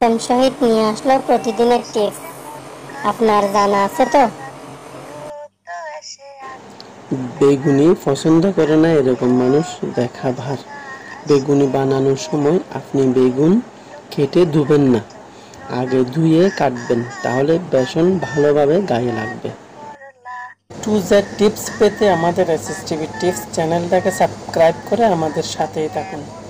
শহীদ নিয়ে আসলো প্রতিদিনের টিপস। আপনার জানা আছে তো? বেগুনি পছন্দ করে না এরকম মানুষ দেখা ভার। বেগুনি বানানোর সময় আপনি বেগুন কেটে ধুবেন না, আগে ধুয়ে কাটবেন, তাহলে বেসন ভালোভাবে গায়ে লাগবে। টু জেড টিপস পেতে আমাদের এসএস টিভি টিপস চ্যানেলটাকে সাবস্ক্রাইব করে আমাদের সাথেই থাকুন।